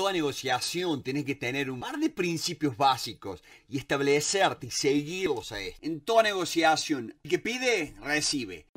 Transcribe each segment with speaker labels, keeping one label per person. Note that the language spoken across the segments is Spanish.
Speaker 1: toda negociación tenés que tener un par de principios básicos y establecerte y seguirlos a esto. En toda negociación, el que pide, recibe.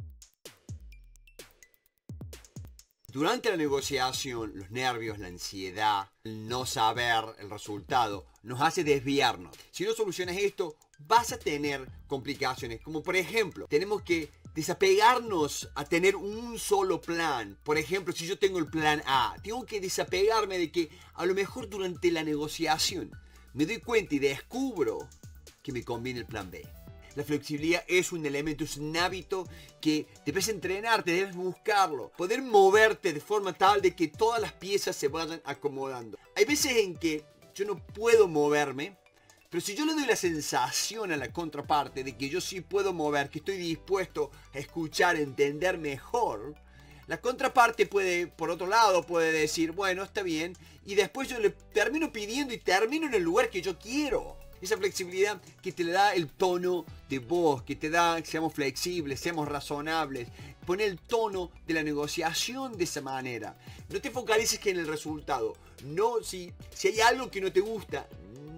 Speaker 1: Durante la negociación, los nervios, la ansiedad, el no saber el resultado, nos hace desviarnos. Si no solucionas esto, vas a tener complicaciones. Como por ejemplo, tenemos que desapegarnos a tener un solo plan. Por ejemplo, si yo tengo el plan A, tengo que desapegarme de que a lo mejor durante la negociación me doy cuenta y descubro que me conviene el plan B. La flexibilidad es un elemento, es un hábito que debes entrenarte, debes buscarlo. Poder moverte de forma tal de que todas las piezas se vayan acomodando. Hay veces en que yo no puedo moverme, pero si yo le doy la sensación a la contraparte de que yo sí puedo mover, que estoy dispuesto a escuchar, a entender mejor, la contraparte puede, por otro lado, puede decir, bueno, está bien, y después yo le termino pidiendo y termino en el lugar que yo quiero. Esa flexibilidad que te le da el tono de voz, que te da que seamos flexibles, seamos razonables. Pone el tono de la negociación de esa manera. No te focalices que en el resultado. No, si hay algo que no te gusta,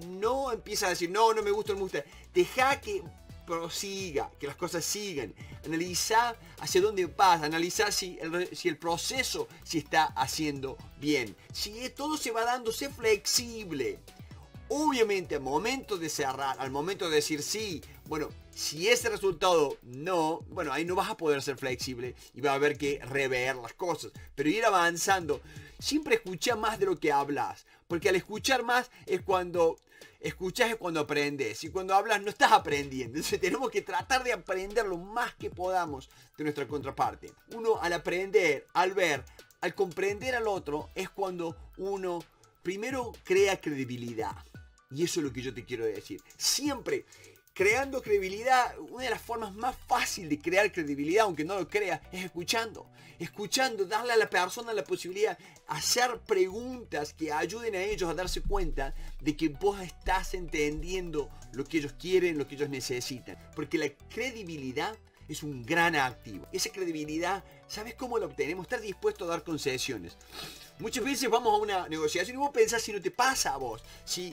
Speaker 1: no empiezas a decir, no me gusta, no me gusta. Deja que prosiga, que las cosas sigan. Analiza hacia dónde vas, analiza si el proceso se está haciendo bien. Si todo se va dando, sé flexible. Obviamente, al momento de cerrar, al momento de decir sí, bueno, si ese resultado no, bueno, ahí no vas a poder ser flexible y va a haber que rever las cosas. Pero ir avanzando, siempre escucha más de lo que hablas, porque al escuchar más es cuando escuchas, es cuando aprendes, y cuando hablas no estás aprendiendo. Entonces tenemos que tratar de aprender lo más que podamos de nuestra contraparte. Uno al aprender, al ver, al comprender al otro, es cuando uno primero crea credibilidad. Y eso es lo que yo te quiero decir. Siempre creando credibilidad, una de las formas más fáciles de crear credibilidad, aunque no lo creas, es escuchando. Escuchando, darle a la persona la posibilidad de hacer preguntas que ayuden a ellos a darse cuenta de que vos estás entendiendo lo que ellos quieren, lo que ellos necesitan. Porque la credibilidad es un gran activo. Esa credibilidad, ¿sabes cómo la obtenemos? Estar dispuesto a dar concesiones. Muchas veces vamos a una negociación y vos pensás si no te pasa a vos. Si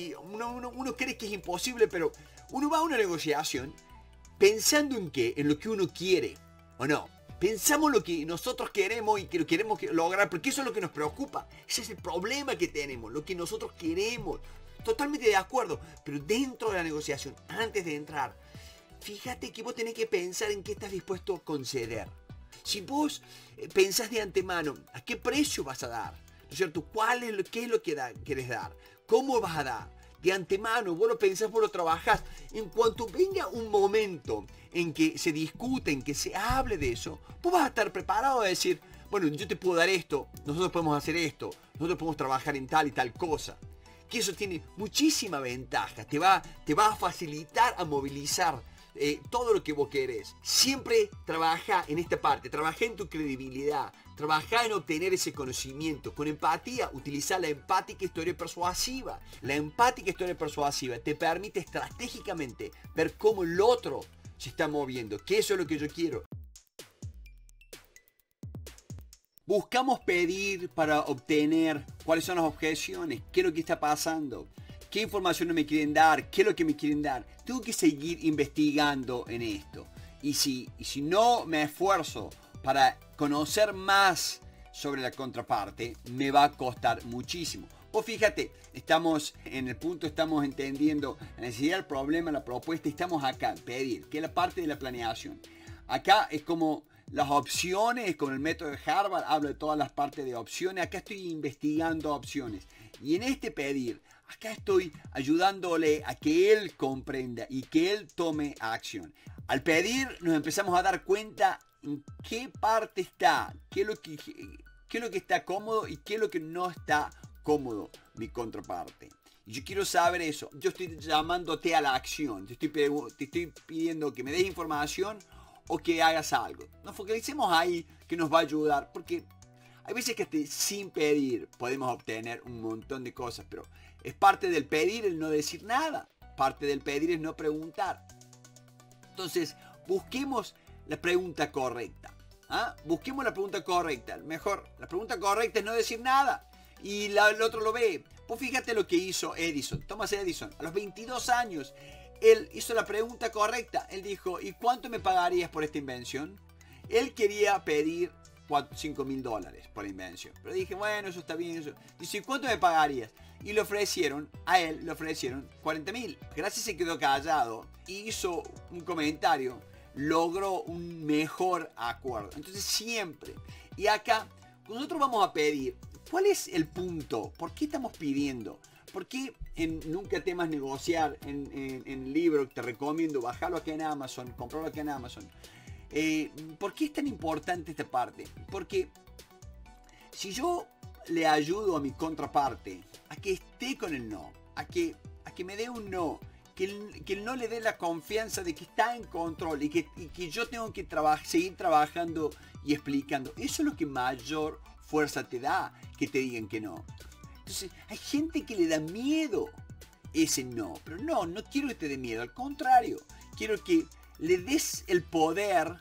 Speaker 1: uno cree que es imposible, pero uno va a una negociación pensando en qué, en lo que uno quiere, ¿o no? Pensamos lo que nosotros queremos y que lo queremos lograr, porque eso es lo que nos preocupa. Ese es el problema que tenemos, lo que nosotros queremos. Totalmente de acuerdo, pero dentro de la negociación, antes de entrar, fíjate que vos tenés que pensar en qué estás dispuesto a conceder. Si vos pensás de antemano a qué precio vas a dar, ¿no es cierto? ¿Qué es lo que querés dar? ¿Cómo vas a dar? De antemano, vos lo pensás, vos lo trabajás. En cuanto venga un momento en que se discute, en que se hable de eso, vos vas a estar preparado a decir, bueno, yo te puedo dar esto, nosotros podemos hacer esto, nosotros podemos trabajar en tal y tal cosa. Que eso tiene muchísima ventaja, te va a facilitar a movilizar todo lo que vos querés. Siempre trabaja en esta parte, trabaja en tu credibilidad, trabaja en obtener ese conocimiento. Con empatía, utiliza la empática historia persuasiva. La empática historia persuasiva te permite estratégicamente ver cómo el otro se está moviendo, que eso es lo que yo quiero. Buscamos pedir para obtener cuáles son las objeciones, qué es lo que está pasando, qué información no me quieren dar, qué es lo que me quieren dar. Tengo que seguir investigando en esto. Y si no me esfuerzo para conocer más sobre la contraparte, me va a costar muchísimo. Pues fíjate, estamos en el punto, estamos entendiendo la necesidad, el problema, la propuesta, estamos acá, pedir, que es la parte de la planeación. Acá es como las opciones, con el método de Harvard, hablo de todas las partes de opciones. Acá estoy investigando opciones. Y en este pedir, acá estoy ayudándole a que él comprenda y que él tome acción. Al pedir nos empezamos a dar cuenta en qué parte está, qué es lo que está cómodo y qué es lo que no está cómodo mi contraparte. Y yo quiero saber eso. Yo estoy llamándote a la acción. Te estoy pidiendo que me des información o que hagas algo. Nos focalicemos ahí, que nos va a ayudar, porque hay veces que sin pedir podemos obtener un montón de cosas, pero es parte del pedir el no decir nada. Parte del pedir es no preguntar. Entonces, busquemos la pregunta correcta. Busquemos la pregunta correcta. Mejor, la pregunta correcta es no decir nada. Y el otro lo ve. Pues fíjate lo que hizo Edison, Thomas Edison. A los 22 años, él hizo la pregunta correcta. Él dijo, ¿y cuánto me pagarías por esta invención? Él quería pedir $5.000 por la invención. Pero dije, bueno, eso está bien. Eso. Dice, ¿cuánto me pagarías? Y le ofrecieron, a él le ofrecieron 40.000. Gracias se quedó callado y hizo un comentario. Logró un mejor acuerdo. Entonces siempre. Y acá, nosotros vamos a pedir, ¿cuál es el punto? ¿Por qué estamos pidiendo? ¿Por qué en Nunca temas negociar, en el libro que te recomiendo, bajarlo aquí en Amazon, comprarlo aquí en Amazon? ¿Por qué es tan importante esta parte? Porque si yo le ayudo a mi contraparte a que esté con el no, a que me dé un no, que el no le dé la confianza de que está en control y que yo tengo que seguir trabajando y explicando, eso es lo que mayor fuerza te da, que te digan que no. Entonces hay gente que le da miedo ese no, pero no quiero que te dé miedo, al contrario, quiero que le des el poder,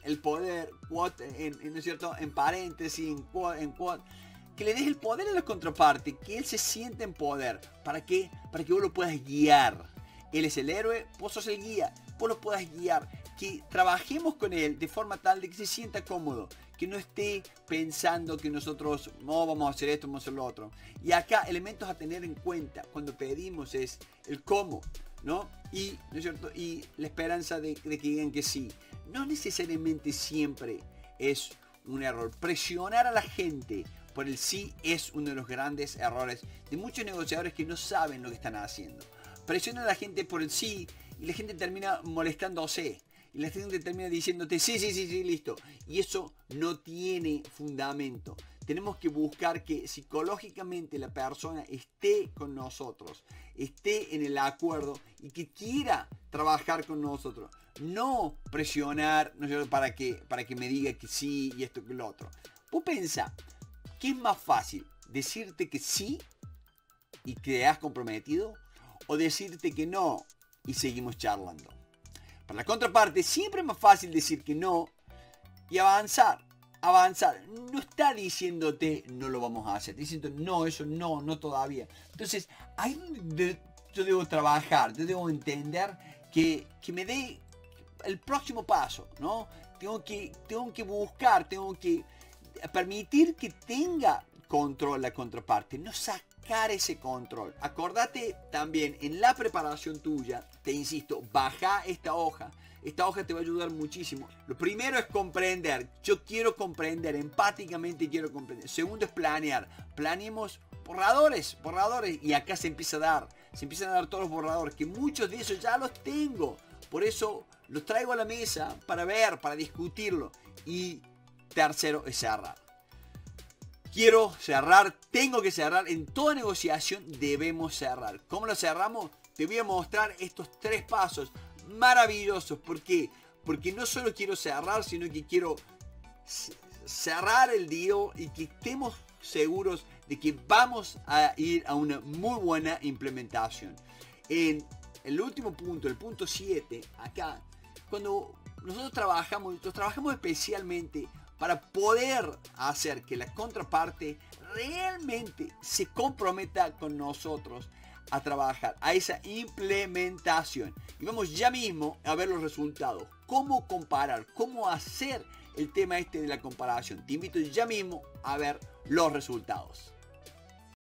Speaker 1: ¿no es cierto? En paréntesis, en quote, que le des el poder a la contraparte, que él se sienta en poder. ¿Para qué? Para que vos lo puedas guiar. Él es el héroe, vos sos el guía, vos lo puedas guiar. Que trabajemos con él de forma tal de que se sienta cómodo, que no esté pensando que nosotros no vamos a hacer esto, vamos a hacer lo otro. Y acá elementos a tener en cuenta cuando pedimos es el cómo, ¿no? Y, ¿no es cierto? Y la esperanza de que digan que sí. No necesariamente siempre es un error. Presionar a la gente por el sí es uno de los grandes errores de muchos negociadores que no saben lo que están haciendo. Presionan a la gente por el sí y la gente termina molestándose. Y la gente termina diciéndote sí, listo. Y eso no tiene fundamento. Tenemos que buscar que psicológicamente la persona esté con nosotros, esté en el acuerdo y que quiera trabajar con nosotros. No presionar, ¿no es cierto?, para que me diga que sí y esto que lo otro. Vos pensá, ¿qué es más fácil? ¿Decirte que sí y que te has comprometido? ¿O decirte que no y seguimos charlando? Para la contraparte siempre es más fácil decir que no y avanzar. No está diciéndote no lo vamos a hacer, diciendo no, eso no todavía. Entonces ahí yo debo trabajar, yo debo entender que me dé el próximo paso, ¿no? Tengo que buscar, tengo que permitir que tenga control la contraparte, no sacar ese control. Acordate también en la preparación tuya, te insisto, baja esta hoja. Esta hoja te va a ayudar muchísimo. Lo primero es comprender. Yo quiero comprender, empáticamente quiero comprender. Segundo es planear. Planeemos borradores. Y acá se empiezan a dar todos los borradores, que muchos de esos ya los tengo. Por eso los traigo a la mesa para ver, para discutirlo. Y tercero es cerrar. Quiero cerrar, tengo que cerrar. En toda negociación debemos cerrar. ¿Cómo lo cerramos? Te voy a mostrar estos 3 pasos maravillosos. ¿Por qué? Porque no solo quiero cerrar, sino que quiero cerrar el deal y que estemos seguros de que vamos a ir a una muy buena implementación. En el último punto, el punto 7, acá, cuando nosotros trabajamos especialmente para poder hacer que la contraparte realmente se comprometa con nosotros a trabajar, a esa implementación. Y vamos ya mismo a ver los resultados. Cómo comparar, cómo hacer el tema este de la comparación. Te invito ya mismo a ver los resultados.